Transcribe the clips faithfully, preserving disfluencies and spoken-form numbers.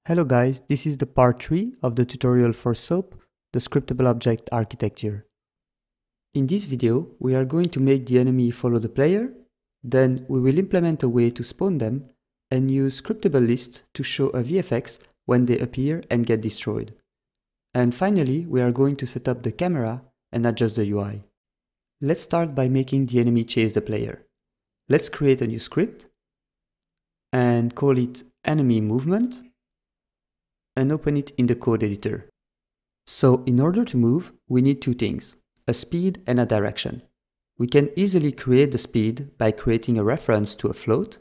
Hello guys, this is the part three of the tutorial for SOAP, the scriptable object architecture. In this video, we are going to make the enemy follow the player, then we will implement a way to spawn them and use scriptable lists to show a V F X when they appear and get destroyed. And finally, we are going to set up the camera and adjust the U I. Let's start by making the enemy chase the player. Let's create a new script and call it enemy movement and open it in the code editor. So in order to move, we need two things, a speed and a direction. We can easily create the speed by creating a reference to a float.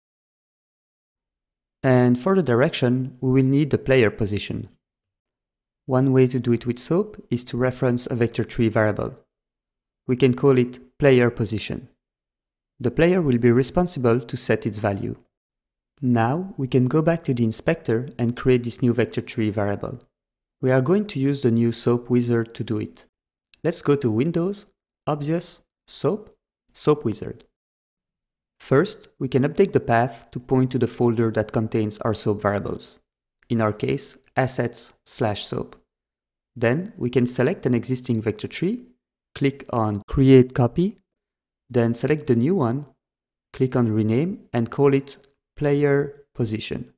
And for the direction, we will need the player position. One way to do it with SOAP is to reference a vector tree variable. We can call it player position. The player will be responsible to set its value. Now we can go back to the inspector and create this new vector tree variable. We are going to use the new SOAP wizard to do it. Let's go to Windows, Obvious, SOAP, SOAP wizard. First, we can update the path to point to the folder that contains our SOAP variables. In our case, assets slash SOAP. Then we can select an existing vector tree, click on Create Copy, then select the new one, click on Rename and call it Player Position.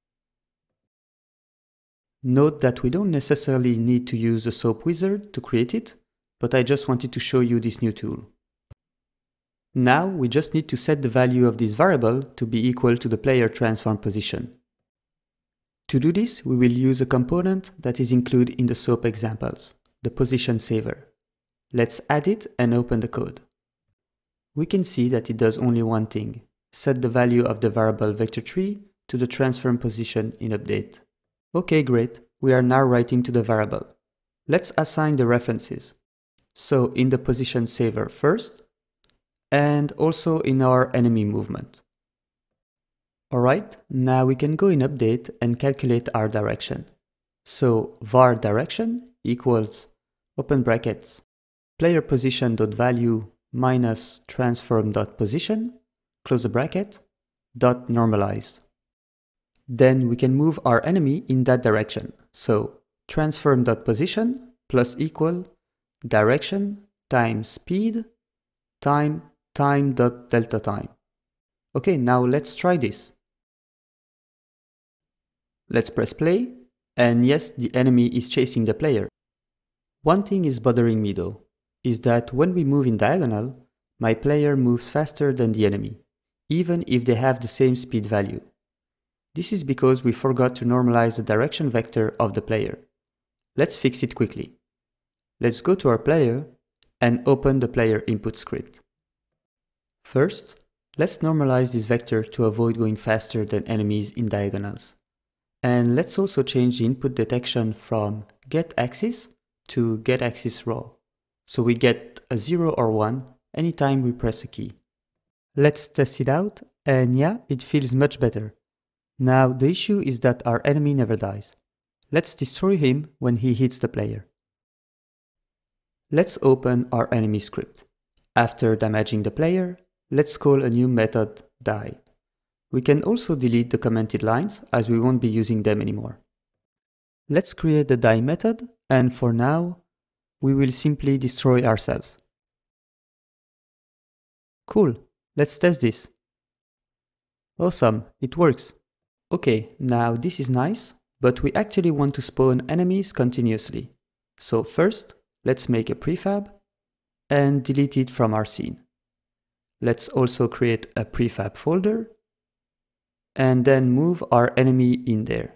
Note that we don't necessarily need to use the SOAP wizard to create it, but I just wanted to show you this new tool. Now we just need to set the value of this variable to be equal to the player transform position. To do this, we will use a component that is included in the SOAP examples, the position saver. Let's add it and open the code. We can see that it does only one thing. Set the value of the variable vector tree to the transform position in update. Okay, great. We are now writing to the variable. Let's assign the references. So in the position saver first, and also in our enemy movement. Alright, now we can go in update and calculate our direction. So var direction equals, open brackets, player position.value minus transform.position, close the bracket, dot normalize. Then we can move our enemy in that direction. So transform.position plus equal direction times speed time time dot delta time. Okay, now let's try this. Let's press play, and yes, the enemy is chasing the player. One thing is bothering me though, is that when we move in diagonal, my player moves faster than the enemy, even if they have the same speed value. This is because we forgot to normalize the direction vector of the player. Let's fix it quickly. Let's go to our player and open the player input script. First, let's normalize this vector to avoid going faster than enemies in diagonals. And let's also change the input detection from getAxis to getAxisRaw, so we get a zero or one anytime we press a key. Let's test it out, and yeah, it feels much better. Now the issue is that our enemy never dies. Let's destroy him when he hits the player. Let's open our enemy script. After damaging the player, let's call a new method die. We can also delete the commented lines as we won't be using them anymore. Let's create the die method, and for now, we will simply destroy ourselves. Cool, let's test this. Awesome, it works. Okay, now this is nice, but we actually want to spawn enemies continuously. So first, let's make a prefab and delete it from our scene. Let's also create a prefab folder and then move our enemy in there.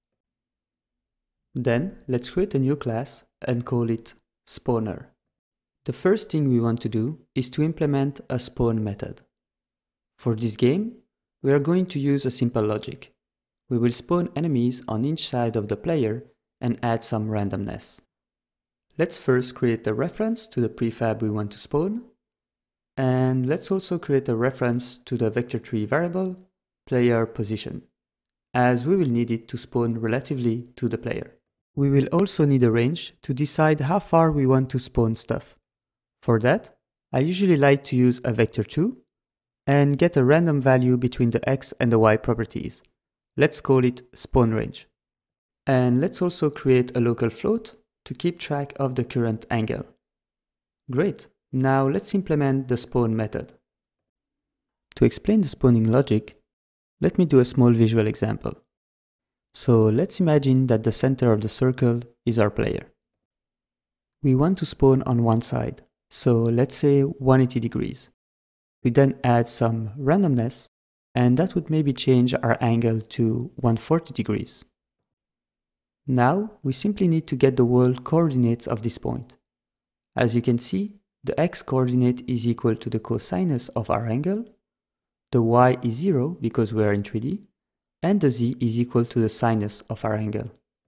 Then let's create a new class and call it spawner. The first thing we want to do is to implement a spawn method. For this game, we are going to use a simple logic. We will spawn enemies on each side of the player and add some randomness. Let's first create a reference to the prefab we want to spawn. And let's also create a reference to the vector tree variable player position, as we will need it to spawn relatively to the player. We will also need a range to decide how far we want to spawn stuff. For that, I usually like to use a vector two and get a random value between the x and the y properties. Let's call it spawn range. And let's also create a local float to keep track of the current angle. Great, now let's implement the spawn method. To explain the spawning logic, let me do a small visual example. So let's imagine that the center of the circle is our player. We want to spawn on one side, so let's say one hundred eighty degrees. We then add some randomness, and that would maybe change our angle to one hundred forty degrees. Now we simply need to get the world coordinates of this point. As you can see, the x coordinate is equal to the cosinus of our angle, the y is zero because we are in three D, and the z is equal to the sinus of our angle.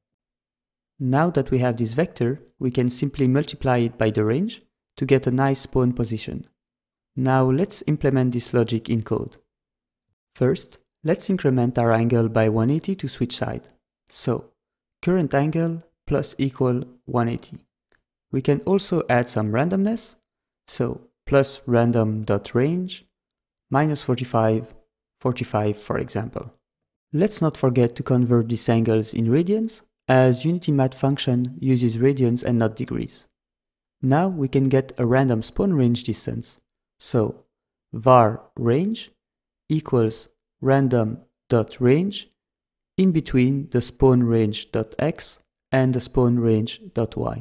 Now that we have this vector, we can simply multiply it by the range to get a nice spawn position. Now let's implement this logic in code. First, let's increment our angle by one hundred eighty to switch side. So, current angle plus equal one hundred eighty. We can also add some randomness, so plus random.range minus forty-five, forty-five for example. Let's not forget to convert these angles in radians, as UnityMath function uses radians and not degrees. Now we can get a random spawn range distance, so var range equals random.range in between the spawn range.x and the spawn range.y.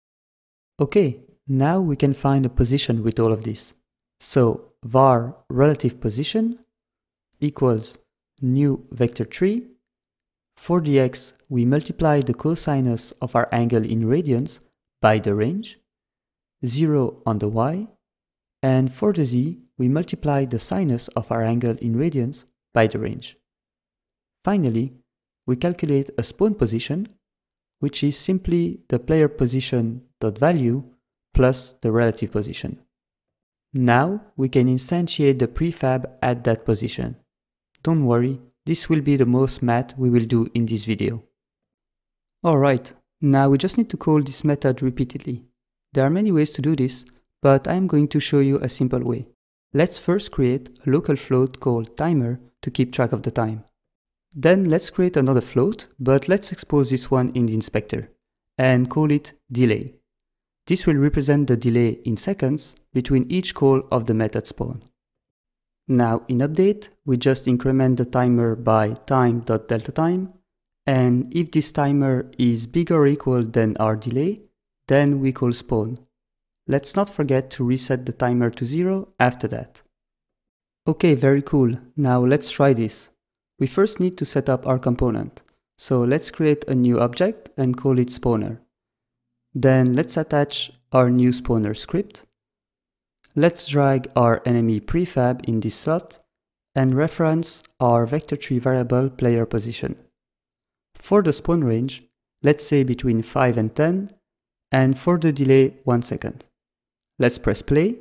Okay, now we can find a position with all of this. So var relative position equals new vector three. For the x, we multiply the cosinus of our angle in radians by the range, zero on the y, and for the z, we multiply the sinus of our angle in radians by the range. Finally, we calculate a spawn position, which is simply the player position dot value plus the relative position. Now we can instantiate the prefab at that position. Don't worry, this will be the most math we will do in this video. Alright, now we just need to call this method repeatedly. There are many ways to do this, but I am going to show you a simple way. Let's first create a local float called timer to keep track of the time. Then let's create another float, but let's expose this one in the inspector and call it delay. This will represent the delay in seconds between each call of the method spawn. Now in update, we just increment the timer by time.deltaTime, and if this timer is bigger or equal than our delay, then we call spawn. Let's not forget to reset the timer to zero after that. Okay, very cool. Now let's try this. We first need to set up our component. So let's create a new object and call it spawner. Then let's attach our new spawner script. Let's drag our enemy prefab in this slot and reference our vector three variable player position. For the spawn range, let's say between five and ten, and for the delay, one second. Let's press play.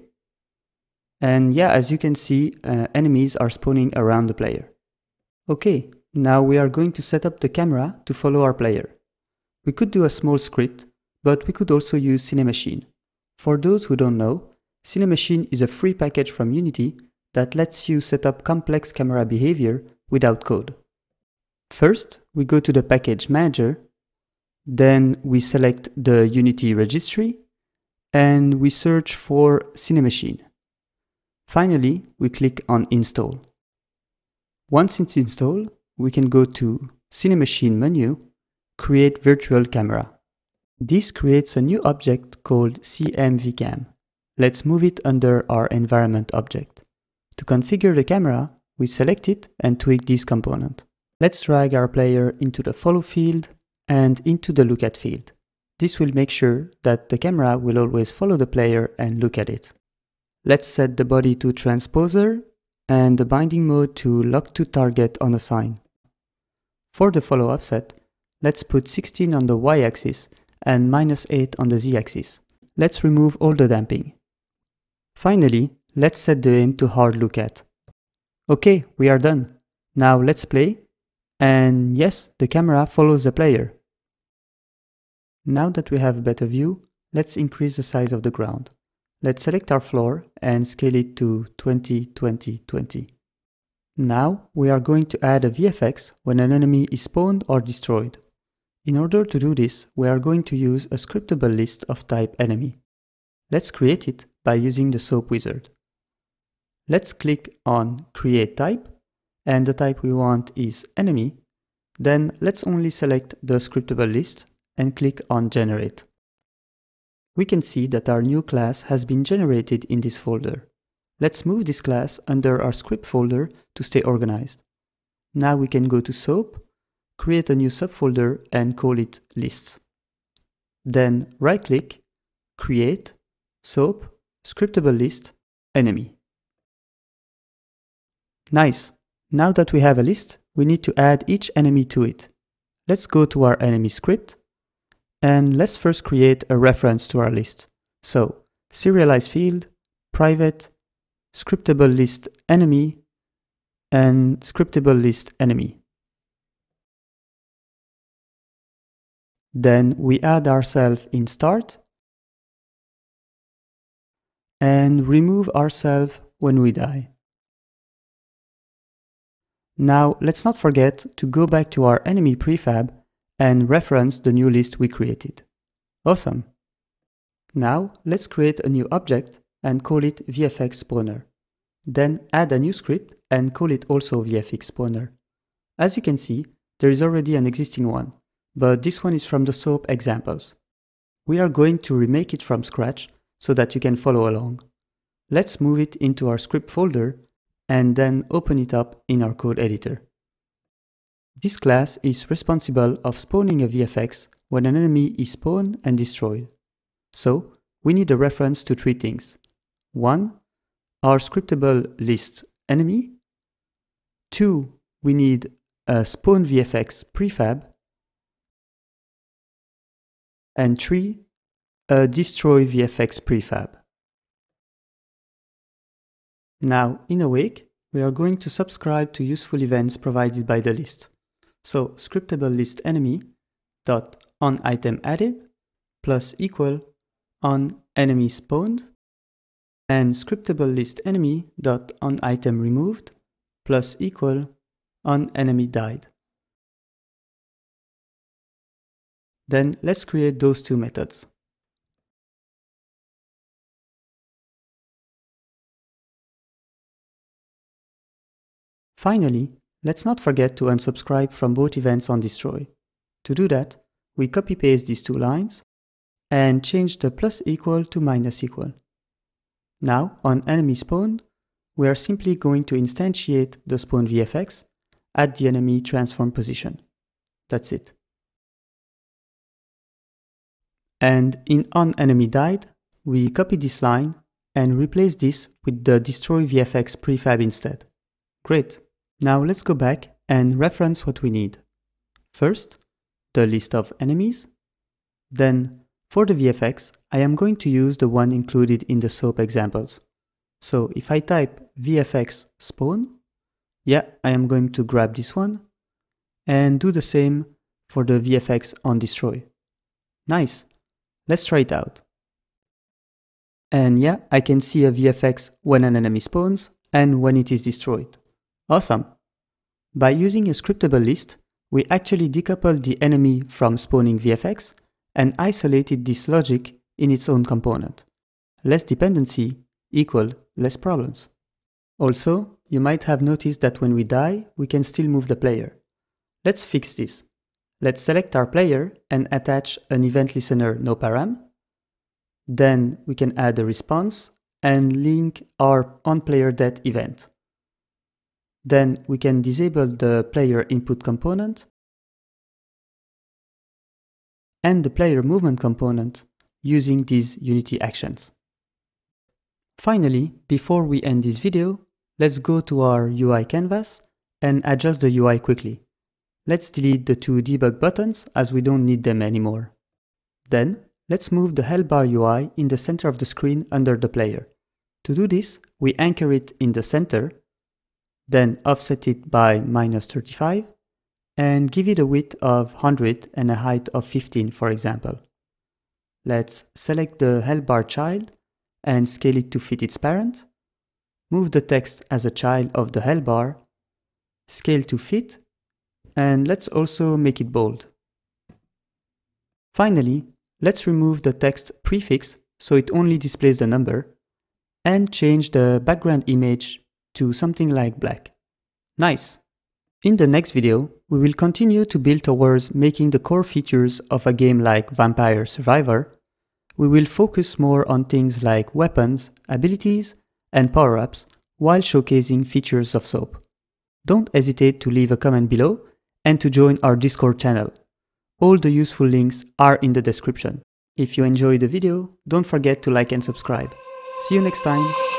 And yeah, as you can see, uh, enemies are spawning around the player. Okay, now we are going to set up the camera to follow our player. We could do a small script, but we could also use Cinemachine. For those who don't know, Cinemachine is a free package from Unity that lets you set up complex camera behavior without code. First, we go to the package manager, then we select the Unity registry, and we search for Cinemachine. Finally, we click on install. Once it's installed, we can go to Cinemachine menu, create virtual camera. This creates a new object called CMVCam. Let's move it under our environment object. To configure the camera, we select it and tweak this component. Let's drag our player into the follow field and into the look at field. This will make sure that the camera will always follow the player and look at it. Let's set the body to transposer and the binding mode to lock to target on a sign. For the follow offset, let's put sixteen on the y-axis and minus eight on the z-axis. Let's remove all the damping. Finally, let's set the aim to hard look at. Okay, we are done. Now let's play. And yes, the camera follows the player. Now that we have a better view, let's increase the size of the ground. Let's select our floor and scale it to twenty, twenty, twenty. Now we are going to add a V F X when an enemy is spawned or destroyed. In order to do this, we are going to use a scriptable list of type enemy. Let's create it by using the SOAP wizard. Let's click on Create Type, and the type we want is enemy. Then let's only select the scriptable list and click on Generate. We can see that our new class has been generated in this folder. Let's move this class under our script folder to stay organized. Now we can go to SOAP, create a new subfolder and call it Lists. Then right-click, Create, SOAP, Scriptable List, Enemy. Nice! Now that we have a list, we need to add each enemy to it. Let's go to our enemy script, and let's first create a reference to our list. So, serialize field, private, scriptable list enemy, and scriptable list enemy. Then we add ourselves in start and remove ourselves when we die. Now let's not forget to go back to our enemy prefab and reference the new list we created. Awesome! Now let's create a new object and call it V F X Spawner. Then add a new script and call it also V F X Spawner. As you can see, there is already an existing one, but this one is from the SOAP examples. We are going to remake it from scratch so that you can follow along. Let's move it into our script folder and then open it up in our code editor. This class is responsible of spawning a V F X when an enemy is spawned and destroyed. So we need a reference to three things. One, our scriptable list enemy. Two, we need a spawn V F X prefab. And three, a destroy V F X prefab. Now, in Awake, we are going to subscribe to useful events provided by the list. So, scriptable list enemy dot on item added plus equal on enemy spawned, and scriptable list enemy dot on item removed plus equal on enemy died. Then let's create those two methods. Finally, let's not forget to unsubscribe from both events on destroy. To do that, we copy-paste these two lines and change the plus equal to minus equal. Now, on enemy spawned, we are simply going to instantiate the spawn V F X at the enemy transform position. That's it. And in on enemy died, we copy this line and replace this with the destroy V F X prefab instead. Great! Now let's go back and reference what we need. First, the list of enemies. Then, for the V F X, I am going to use the one included in the SOAP examples. So if I type V F X spawn, yeah, I am going to grab this one and do the same for the V F X on destroy. Nice! Let's try it out. And yeah, I can see a V F X when an enemy spawns and when it is destroyed. Awesome! By using a scriptable list, we actually decoupled the enemy from spawning V F X and isolated this logic in its own component. Less dependency equal less problems. Also, you might have noticed that when we die, we can still move the player. Let's fix this. Let's select our player and attach an event listener noparam. Then we can add a response and link our onPlayerDeath event. Then we can disable the player input component and the player movement component using these Unity actions. Finally, before we end this video, let's go to our U I canvas and adjust the U I quickly. Let's delete the two debug buttons as we don't need them anymore. Then, let's move the hell bar U I in the center of the screen under the player. To do this, we anchor it in the center, then offset it by minus thirty-five, and give it a width of one hundred and a height of fifteen, for example. Let's select the hell bar child and scale it to fit its parent, move the text as a child of the hell bar, scale to fit, and let's also make it bold. Finally, let's remove the text prefix so it only displays the number, and change the background image to something like black. Nice! In the next video, we will continue to build towards making the core features of a game like Vampire Survivor. We will focus more on things like weapons, abilities, and power-ups while showcasing features of SOAP. Don't hesitate to leave a comment below and to join our Discord channel. All the useful links are in the description. If you enjoyed the video, don't forget to like and subscribe. See you next time!